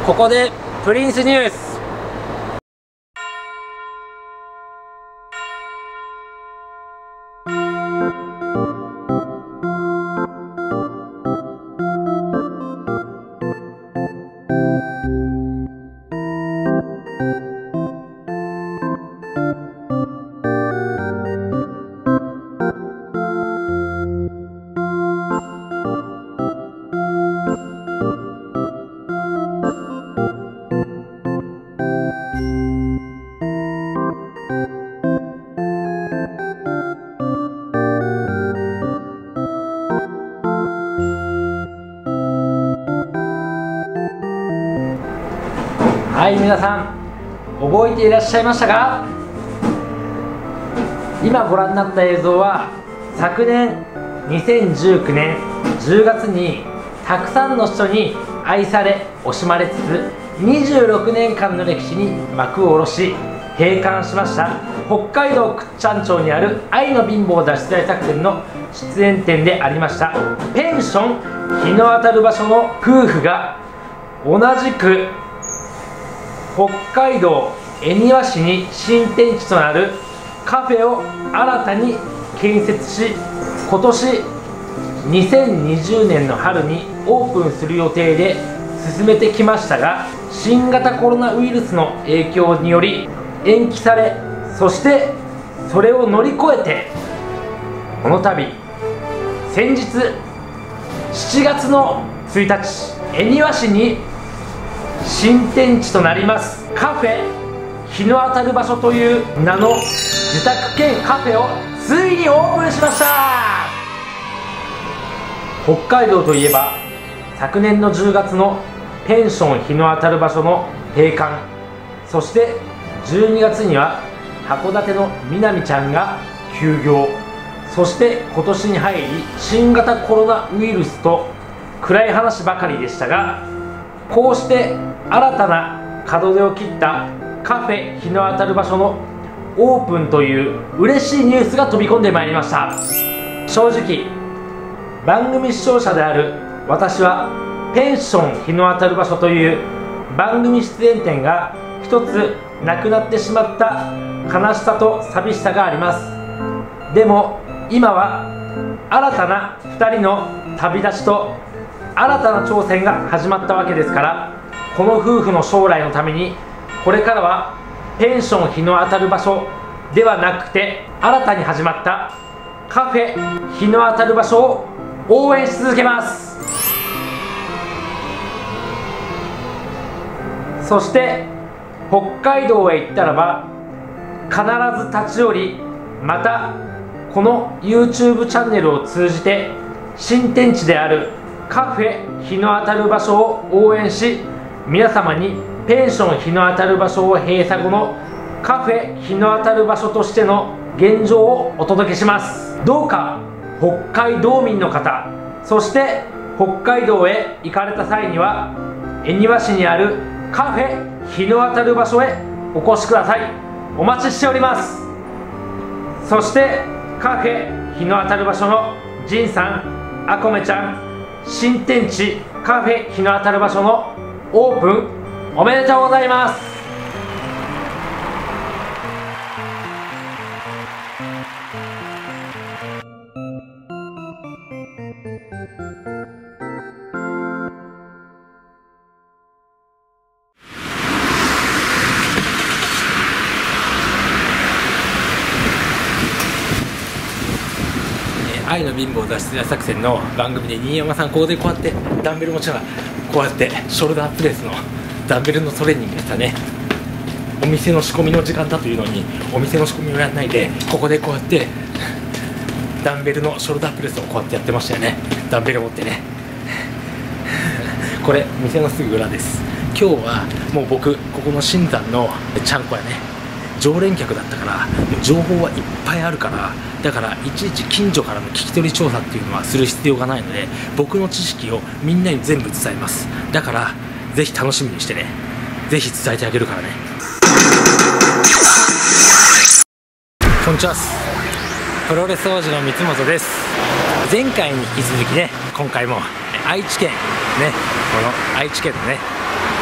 ここでプリンスニュース。はい、皆さん覚えていらっしゃいましたか？今ご覧になった映像は昨年2019年10月にたくさんの人に愛され惜しまれつつ26年間の歴史に幕を下ろし閉館しました北海道倶知安町にある愛の貧乏脱出大作戦の出演店でありましたペンション日の当たる場所の夫婦が同じく北海道恵庭市に新天地となるカフェを新たに建設し、今年2020年の春にオープンする予定で進めてきましたが、新型コロナウイルスの影響により延期され、そしてそれを乗り越えてこの度先日7月の1日恵庭市に新天地となりますカフェ日の当たる場所という名の自宅兼カフェをついにオープンしました。北海道といえば昨年の10月のペンション日の当たる場所の閉館、そして12月には函館のみなみちゃんが休業、そして今年に入り新型コロナウイルスと暗い話ばかりでしたが、こうして新たな門出を切ったカフェ日の当たる場所のオープンという嬉しいニュースが飛び込んでまいりました。正直番組視聴者である私はペンション日の当たる場所という番組出演店が一つなくなってしまった悲しさと寂しさがあります。でも今は新たな2人の旅立ちと新たな挑戦が始まったわけですから、この夫婦の将来のためにこれからはペンション日の当たる場所ではなくて新たに始まったカフェ日の当たる場所を応援し続けます。そして北海道へ行ったらば必ず立ち寄り、またこの YouTube チャンネルを通じて新天地であるカフェ日の当たる場所を応援し、皆様にペンション日の当たる場所を閉鎖後のカフェ日の当たる場所としての現状をお届けします。どうか北海道民の方、そして北海道へ行かれた際には恵庭市にあるカフェ日の当たる場所へお越しください。お待ちしております。そしてカフェ日の当たる場所のジンさん、あこめちゃん、新天地カフェ日の当たる場所のオープンおめでとうございます。愛の貧乏脱出大作戦の番組で新山さんここでこうやってダンベル持ちながらこうやってショルダープレスのダンベルのトレーニングでしたね。お店の仕込みの時間だというのにお店の仕込みをやらないでここでこうやってダンベルのショルダープレスをこうやってやってましたよね。ダンベル持ってねこれ店のすぐ裏です。今日はもう僕ここの新山のちゃんこやね常連客だったからもう情報はいっぱいあるから、だからいちいち近所からの聞き取り調査っていうのはする必要がないので僕の知識をみんなに全部伝えます。だからぜひ楽しみにしてね、ぜひ伝えてあげるからね。こんにちは、プロレス王子の三本です。前回に引き続きね、今回も愛知県ね、この愛知県のね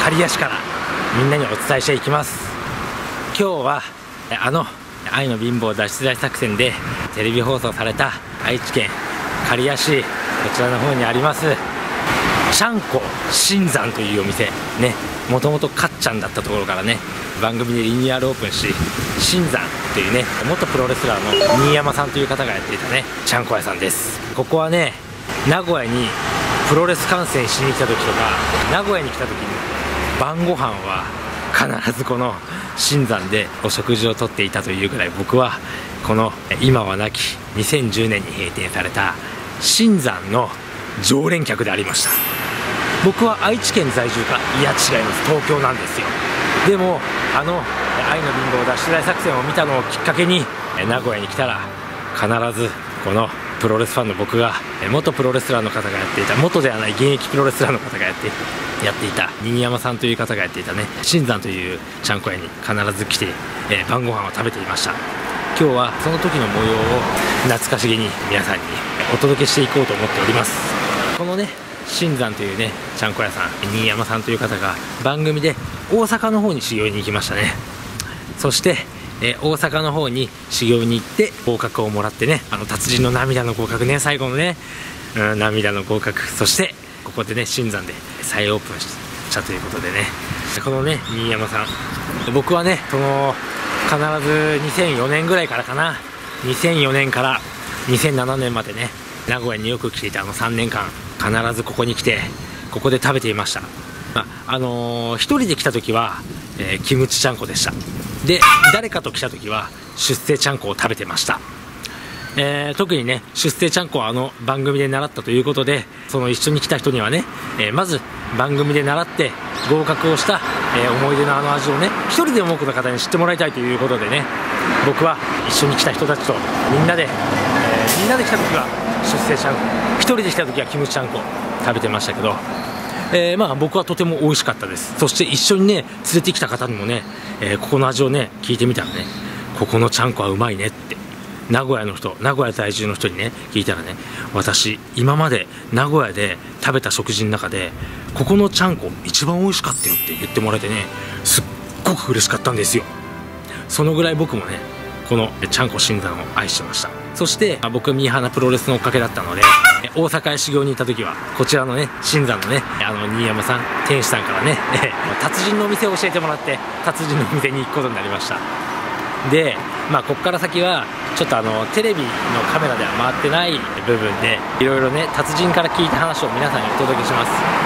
刈谷市からみんなにお伝えしていきます。今日は愛の貧乏脱出大作戦でテレビ放送された愛知県刈谷市、こちらの方にありますちゃんこ新山というお店ね、もともとかっちゃんだったところからね、番組でリニューアルオープンし、新山っていうね、元プロレスラーの新山さんという方がやっていたねちゃんこ屋さんです。ここはね、名古屋にプロレス観戦しに来た時とか、名古屋に来た時に晩ご飯は必ずこの新山でお食事をとっていたというぐらい、僕はこの今は亡き2010年に閉店された新山の常連客でありました。僕は愛知県在住か、いや違います、東京なんですよ。でも愛の貧乏脱出大作戦を見たのをきっかけに名古屋に来たら必ずこのプロレスファンの僕が元プロレスラーの方がやっていた、元ではない現役プロレスラーの方がやっていた新山さんという方がやっていたね新山というちゃんこ屋に必ず来て、晩ご飯を食べていました。今日はその時の模様を懐かしげに皆さんにお届けしていこうと思っております。このね新山というねちゃんこ屋さん、新山さんという方が番組で大阪の方に修行に行きましたね。そして大阪の方に修行に行って合格をもらってね、達人の涙の合格ね、最後のね、涙の合格、そしてここでね新山で再オープンしたということでね、このね新山さん、僕はねその必ず2004年ぐらいからかな、2004年から2007年までね名古屋によく来ていた3年間、必ずここに来てここで食べていました。一人で来た時は、キムチちゃんこでした。で誰かと来た時は出世ちゃんこを食べてました。特にね出世ちゃんこは番組で習ったということで、その一緒に来た人にはね、まず番組で習って合格をした、思い出の味をね一人でも多くの方に知ってもらいたいということでね、僕は一緒に来た人たちとみんなで来た時は出世ちゃんこ、一人で来た時はキムチちゃんこ食べてましたけど、僕はとても美味しかったです。そして一緒にね連れてきた方にもね、ここの味をね聞いてみたらね、ここのちゃんこはうまいねって名古屋在住の人にね聞いたらね、私今まで名古屋で食べた食事の中でここのちゃんこ一番美味しかったよって言ってもらえてね、すっごく嬉しかったんですよ。そのぐらい僕もねこのちゃんこ新山を愛してました。そして僕はミーハーなプロレスのおかげだったので、大阪へ修行に行った時はこちらのね新山のね新山さん店主さんからね達人のお店を教えてもらって、達人のお店に行くことになりました。でここから先はちょっとテレビのカメラでは回ってない部分でいろいろね達人から聞いた話を皆さんにお届けします。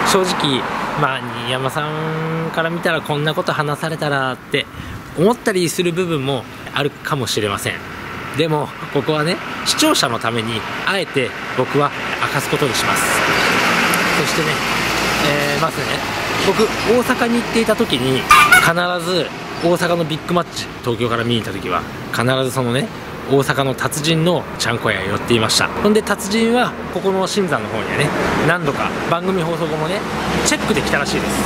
正直新山さんから見たらこんなこと話されたらって思ったりする部分もあるかもしれません。でもここはね視聴者のためにあえて僕は明かすことにします。そしてね、まずね僕大阪に行っていた時に必ず大阪のビッグマッチ、東京から見に行った時は必ずそのね大阪の達人のちゃんこ屋へ寄っていました。ほんで達人はここの新山の方にはね何度か番組放送後もねチェックできたらしいです。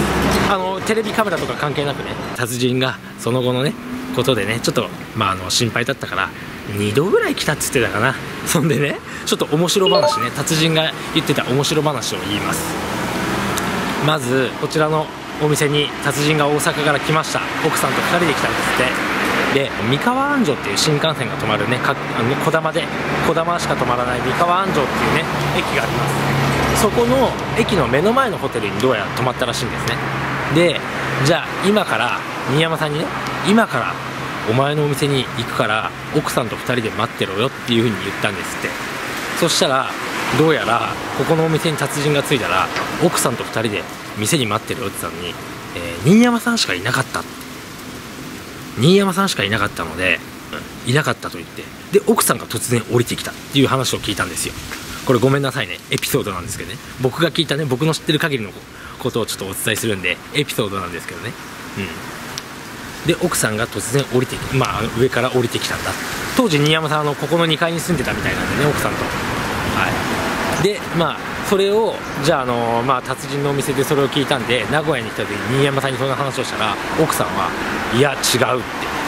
テレビカメラとか関係なくね、達人がその後のねことでねちょっと心配だったから2度ぐらい来たっつってたかな。そんでねちょっと面白話ね、達人が言ってた面白話を言います。まずこちらのお店に達人が大阪から来ました。奥さんと2人で来たんですって。で三河安城っていう新幹線が止まるねこだましか止まらない三河安城っていうね駅があります。そこの駅の目の前のホテルにどうやら泊まったらしいんですね。でじゃあ今から新山さんにね、今からお前のお店に行くから奥さんと2人で待ってろよっていう風に言ったんですって。そしたらどうやらここのお店に達人が着いたら奥さんと2人で店に待ってるよって言ったのに、新山さんしかいなかった新山さんしかいなかったので、いなかったと言って、で奥さんが突然降りてきたっていう話を聞いたんですよ。これごめんなさいね、エピソードなんですけどね、僕が聞いたね、僕の知ってる限りのことをちょっとお伝えするんでエピソードなんですけどね。で奥さんが突然降りて上から降りてきたんだ。当時新山さんここの2階に住んでたみたいなんでね、奥さんと。でそれをじゃあ達人のお店でそれを聞いたんで、名古屋に来た時に新山さんにそんな話をしたら奥さんはいや違うって、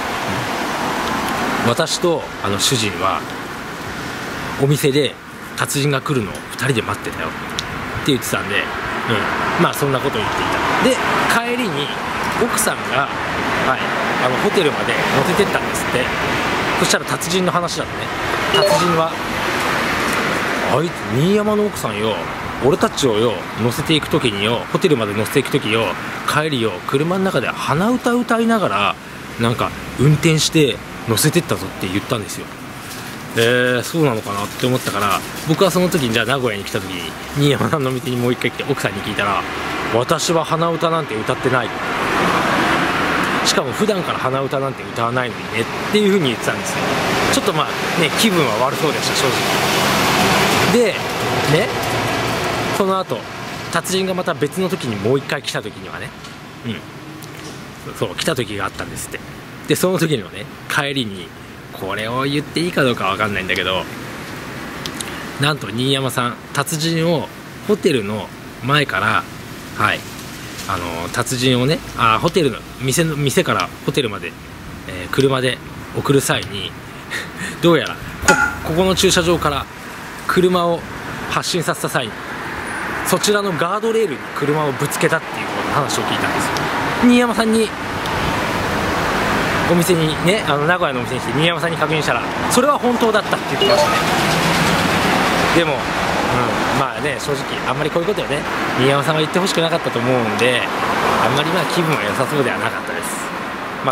私と主人はお店で達人が来るのを2人で待ってたよって言ってたんで、そんなことを言っていた。 で帰りに奥さんが、ホテルまで乗せてったんですって。そしたら達人の話だとね、達人はあいつ新山の奥さんよ、俺たちをよ乗せていく時によ、ホテルまで乗せていく時よ、帰りよ車の中で鼻歌歌いながらなんか運転して乗せてったぞって言ったんですよ。そうなのかなって思ったから、僕はその時にじゃあ名古屋に来た時に新山さんの店にもう一回来て奥さんに聞いたら、私は鼻歌なんて歌ってない、しかも普段から鼻歌なんて歌わないのにねっていう風に言ってたんですよ。ちょっとまあね、気分は悪そうでした正直でね。その後達人がまた別の時にもう一回来た時にはね、そう来た時があったんですって。でその時のね帰りに、これを言っていいかどうかわかんないんだけど、なんと新山さん達人をホテルの前から、達人をね、ホテルの店からホテルまで、車で送る際にどうやらここの駐車場から車を発進させた際に、そちらのガードレールに車をぶつけたっていう話を聞いたんですよ。新山さんにお店にね、名古屋のお店に来て新山さんに確認したら、それは本当だったって言ってましたね。でも、まあね、正直あんまりこういうことをね新山さんは言ってほしくなかったと思うんで、あんまりまあ気分は良さそうではなかったです。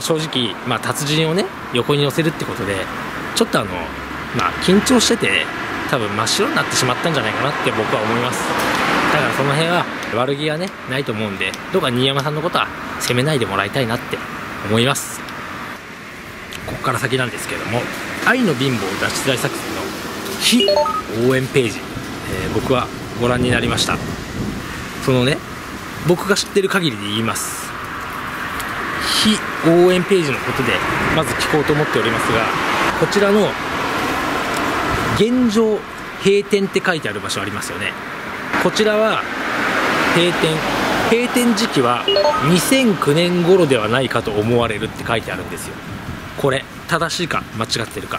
正直、達人をね横に乗せるってことでちょっと緊張してて多分真っ白になってしまったんじゃないかなって僕は思います。だからその辺は悪気がねないと思うんで、どうか新山さんのことは責めないでもらいたいなって思います。ここから先なんですけれども、愛の貧乏脱出大作戦の非応援ページ、僕はご覧になりました。そのね、僕が知ってる限りで言います。非応援ページのことでまず聞こうと思っておりますが、こちらの現状閉店って書いてある場所ありますよね。こちらは閉店時期は2009年頃ではないかと思われるって書いてあるんですよ。これ正しいか間違ってるか。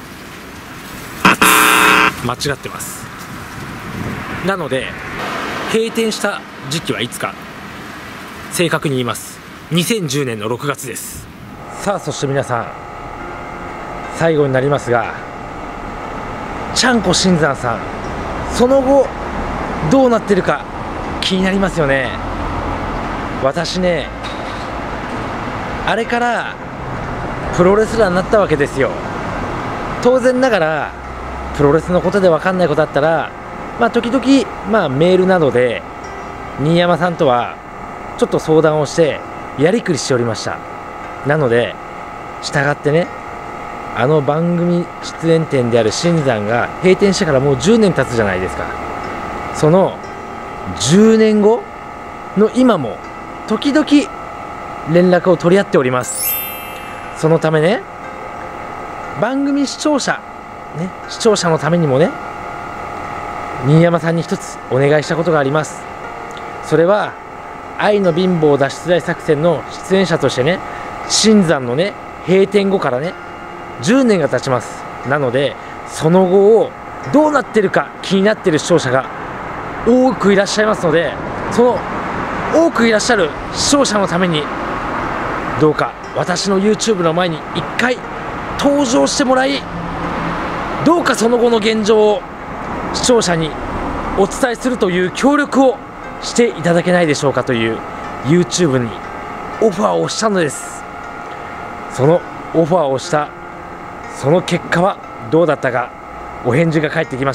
間違ってます。なので閉店した時期はいつか正確に言います。2010年の6月です。さあ、そして皆さん最後になりますが、ちゃんこ新山さんその後どうなってるか気になりますよね。私ね、あれからプロレスラーになったわけですよ。当然ながらプロレスのことで分かんないことあったら、時々メールなどで新山さんとはちょっと相談をしてやりくりしておりました。なので従ってね、番組出演店である新山が閉店してからもう10年経つじゃないですか。その10年後の今も時々連絡を取り合っております。そのためね、番組視聴者のためにもね、新山さんに一つお願いしたことがあります。それは愛の貧乏脱出大作戦の出演者としてね、新山のね閉店後からね10年が経ちます。なのでその後をどうなってるか気になっている視聴者が多くいらっしゃいますので、その多くいらっしゃる視聴者のためにどうか私の YouTube の前に1回登場してもらい、どうかその後の現状を視聴者にお伝えするという協力をしていただけないでしょうかという YouTube にオファーをしたのです。そのオファーをしたその結果はどうだったか、お返事が返ってきました。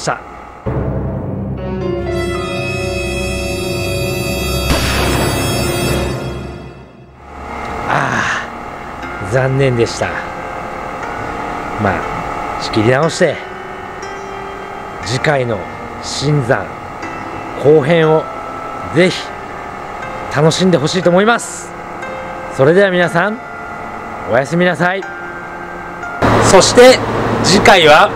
残念でした。仕切り直して次回の新山後編をぜひ楽しんでほしいと思います。それでは皆さんおやすみなさい。そして次回は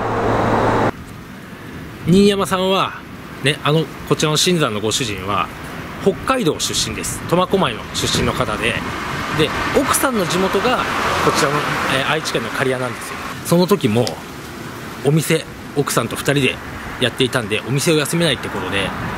新山さんはね、こちらの新山のご主人は北海道出身です。苫小牧の出身の方で、奥さんの地元がこちらの、愛知県の刈谷なんですよ。その時もお店奥さんと2人でやっていたんで、お店を休めないってことで